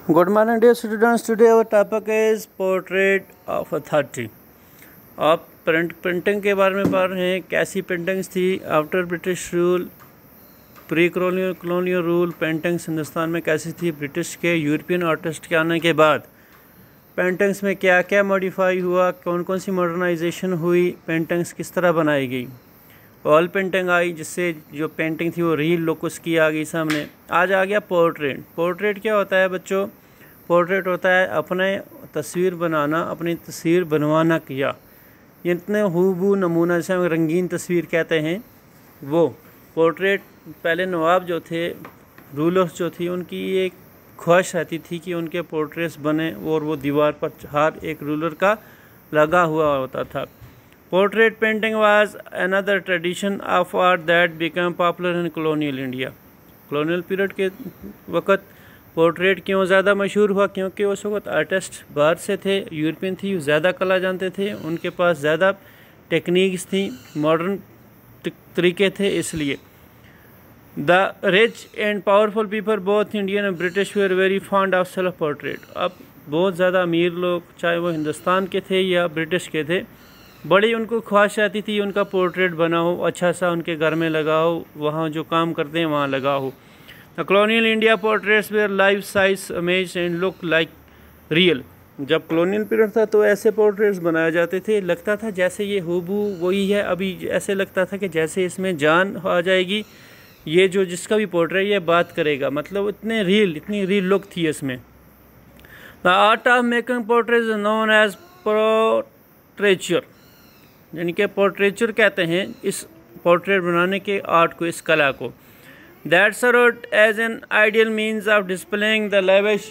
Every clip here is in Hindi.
Good morning dear students. Today our topic is portrait of authority. आप पेंटिंग के बारे में पढ़ रहे हैं, कैसी पेंटिंग्स थी after British rule, pre colonial rule. Paintings Hindustan में कैसी थी ब्रिटिश के यूरोपियन आर्टिस्ट के आने के बाद, पेंटिंग्स में क्या क्या मॉडिफाई हुआ, कौन कौन सी मॉडर्नाइजेशन हुई, पेंटिंग्स किस तरह बनाई गई। ऑयल पेंटिंग आई जिससे जो पेंटिंग थी वो रियल लुक उसकी आ गई सामने। आज आ गया पोर्ट्रेट। पोर्ट्रेट क्या होता है बच्चों? पोर्ट्रेट होता है अपने तस्वीर बनाना, अपनी तस्वीर बनवाना किया। इतने हूबहू नमूना, जैसे हम रंगीन तस्वीर कहते हैं, वो पोर्ट्रेट। पहले नवाब जो थे, रूलर्स जो थी, उनकी एक ख्वाहिश रहती थी कि उनके पोर्ट्रेट्स बने और वो दीवार पर हर एक रूलर का लगा हुआ होता था। Portrait painting was another tradition of art that became popular in colonial India. colonial period के वक़्त पोर्ट्रेट क्यों ज़्यादा मशहूर हुआ? क्योंकि उस वक्त आर्टिस्ट बाहर से थे, यूरोपियन थी, ज़्यादा कला जानते थे, उनके पास ज़्यादा टेक्निक्स थी, मॉडर्न तरीके थे। इसलिए the rich and powerful people both Indian and British were very fond of self portrait. अब बहुत ज़्यादा अमीर लोग, चाहे वो हिंदुस्तान के थे या ब्रिटिश के थे, बड़ी उनको ख्वाहिश आती थी उनका पोर्ट्रेट बना हो, अच्छा सा उनके घर में लगा हो, वहाँ जो काम करते हैं वहाँ लगा हो। The colonial India portraits were life size image and look like real. जब कॉलोनियल पीरियड था तो ऐसे पोर्ट्रेट्स बनाए जाते थे, लगता था जैसे ये हूबहू वही है। अभी ऐसे लगता था कि जैसे इसमें जान आ जाएगी, ये जो जिसका भी पोर्ट्रेट ये बात करेगा, मतलब इतनी रियल लुक थी इसमें। The art of making portraits is known as portraiture, यानी कि पोर्ट्रेचर कहते हैं इस पोर्ट्रेट बनाने के आर्ट को, इस कला को। That served as an ideal means of displaying the lavish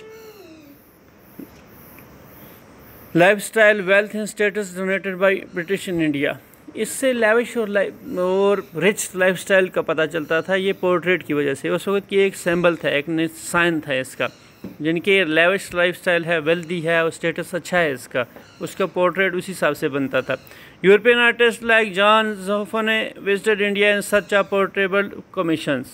lifestyle, wealth and status donated by British in India. इससे लेविश और रिच लाइफस्टाइल का पता चलता था ये पोर्ट्रेट की वजह से। उस वक्त की एक सिंबल था, एक साइन था इसका, जिनके लेविश लाइफस्टाइल है, वेल्दी है और स्टेटस अच्छा है इसका, उसका पोर्ट्रेट उसी हिसाब से बनता था। European artists like John Zoffany visited India in search of portrait commissions.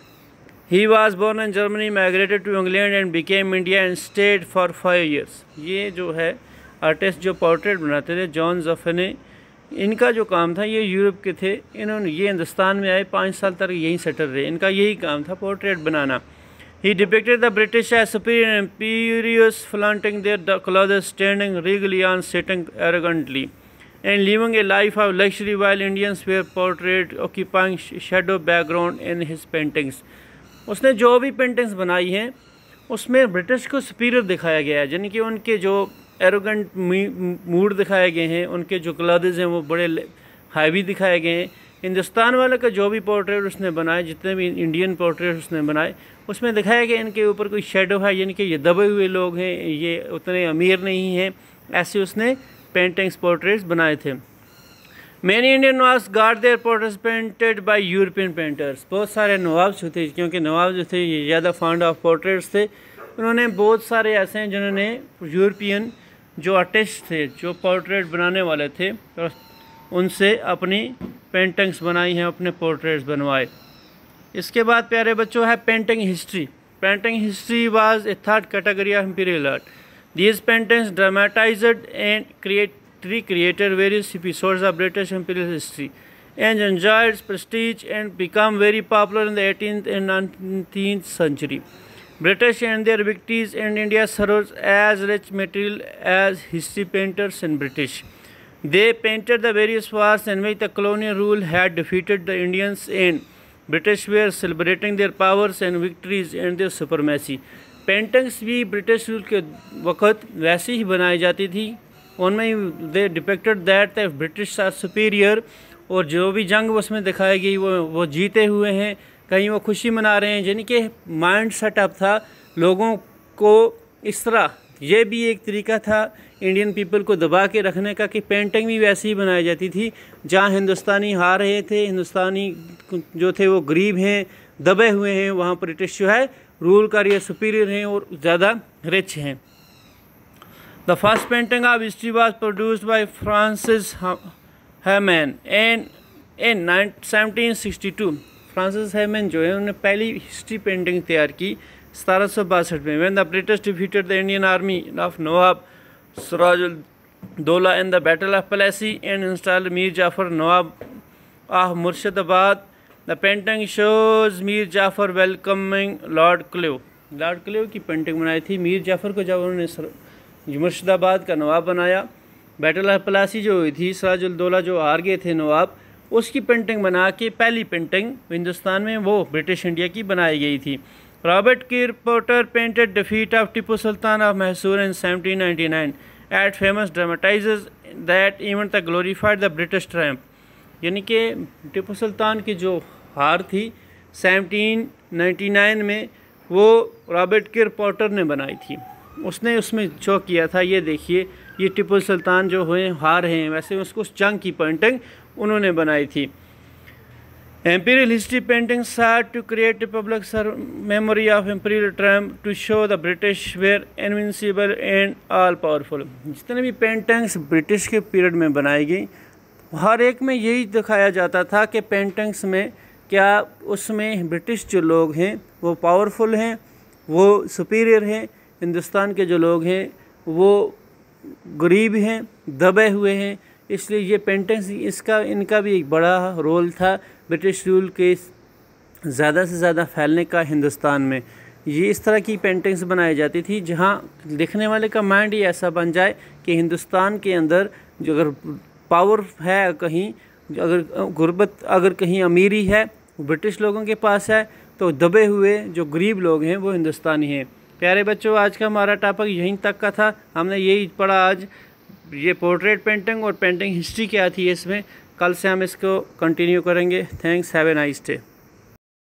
He was born in Germany, migrated to England and became India and stayed for 5 years. ये जो है आर्टिस्ट जो पोर्ट्रेट बनाते थे, जॉन ज़ॉफनी, इनका जो काम था, ये यूरोप के थे, इन्होंने ये हिंदुस्तान में आए, 5 साल तक यहीं सेटल रहे, इनका यही काम था पोर्ट्रेट बनाना। He depicted the British as superior and imperious, flaunting their clothes, standing regally on, sitting arrogantly, and living a life of luxury, while Indians were portrayed occupying shadow background in his paintings. उसने जो भी पेंटिंग्स बनाई हैं उसमें ब्रिटिश को सुपीरियर दिखाया गया है, यानी कि उनके जो एरोगेंट मूड दिखाए गए हैं, उनके जो क्लॉथ्स हैं वो बड़े हैवी दिखाए गए हैं। हिंदुस्तान वाले का जो भी पोर्ट्रेट उसने बनाए, जितने भी इंडियन पोर्ट्रेट उसने बनाए, उसमें दिखाया गया इनके ऊपर कोई शेडो है, यानी कि ये दबे हुए लोग हैं, ये उतने अमीर नहीं हैं, ऐसे उसने पेंटिंग्स पोर्ट्रेट्स बनाए थे। Many Indian nawabs got their portraits painted by European painters. बहुत सारे नवाब जो थे, क्योंकि नवाब जो थे ये ज़्यादा फॉन्ड ऑफ पोर्ट्रेट्स थे, उन्होंने बहुत सारे ऐसे हैं जिन्होंने यूरोपियन जो आर्टिस्ट थे, जो पोर्ट्रेट बनाने वाले थे, उनसे अपनी पेंटिंग्स बनाई हैं, अपने पोर्ट्रेट्स बनवाए। इसके बाद प्यारे बच्चों है painting history. Painting history was a third category of imperial art. These paintings dramatized and recreated various episodes of British imperial history and enjoyed prestige and became very popular in the 18th and 19th century. British and their victories in India served as rich material as history painters in British. They painted the various wars in which the colonial rule had defeated the Indians, and British were celebrating their powers and victories and their supremacy. Paintings भी ब्रिटिश रूल के वक़्त वैसी ही बनाई जाती थी, उनमें they depicted that the British are superior, और जो भी जंग उसमें दिखाई गई वो जीते हुए हैं, कहीं वो खुशी मना रहे हैं, यानी कि माइंड सेटअप था लोगों को इस तरह। ये भी एक तरीका था इंडियन पीपल को दबा के रखने का कि पेंटिंग भी वैसी ही बनाई जाती थी। जहाँ हिंदुस्तानी हार रहे थे, हिंदुस्तानी जो थे वो गरीब हैं, दबे हुए हैं, वहाँ ब्रिटिश जो है रूल कर ये सुपीरियर हैं और ज़्यादा रिच हैं। The first painting of history was produced by Francis Hayman in 1762। Francis Hayman जो है उन्होंने पहली हिस्ट्री पेंटिंग तैयार की 1762 में। When the British defeated the Indian army of nawab Sirajuddaulah in the battle of Plassey and installed Mir Jafar nawab of Murshidabad. The painting shows Mir Jafar welcoming Lord Clive. Lord Clive की पेंटिंग बनाई थी मीर जाफर को जब उन्होंने मुर्शिदाबाद का नवाब बनाया। बैटल ऑफ प्लासी जो हुई थी, सिराजुद्दौला जो हार गए थे नवाब, उसकी पेंटिंग बना के पहली पेंटिंग हिंदुस्तान में वो ब्रिटिश इंडिया की बनाई गई थी। Robert Ker Porter painted defeat of Tipu Sultan of Mysore in 1799 it famous dramatises that event the glorified the British triumph. यानी कि टिपू सुल्तान की जो हार थी 1799 में, वो रॉबर्ट किर पोर्टर ने बनाई थी। उसने उसमें शो किया था, ये देखिए ये टिपू सुल्तान जो हुए हार हैं, वैसे उसको उस जंग की पेंटिंग उन्होंने बनाई थी। Imperial history paintings sought to create a public memory of imperial triumph to show the British were invincible and all powerful। जितने भी पेंटिंग्स ब्रिटिश के पीरियड में बनाई गई, हर एक में यही दिखाया जाता था कि पेंटिंग्स में क्या उसमें ब्रिटिश जो लोग हैं वो पावरफुल हैं, वो सुपीरियर हैं, हिंदुस्तान के जो लोग हैं वो गरीब हैं, दबे हुए हैं। इसलिए ये पेंटिंग्स इनका भी एक बड़ा रोल था ब्रिटिश रूल के ज़्यादा से ज़्यादा फैलने का हिंदुस्तान में। ये इस तरह की पेंटिंग्स बनाई जाती थी जहाँ देखने वाले का माइंड ही ऐसा बन जाए कि हिंदुस्तान के अंदर जो अगर पावर है कहीं, अगर गुर्बत, अगर कहीं अमीरी है ब्रिटिश लोगों के पास है, तो दबे हुए जो गरीब लोग हैं वो हिंदुस्तानी हैं। प्यारे बच्चों, आज का हमारा टॉपिक यहीं तक का था। हमने यही पढ़ा आज, ये पोर्ट्रेट पेंटिंग और पेंटिंग हिस्ट्री क्या थी इसमें। कल से हम इसको कंटिन्यू करेंगे। Thanks, have a nice day.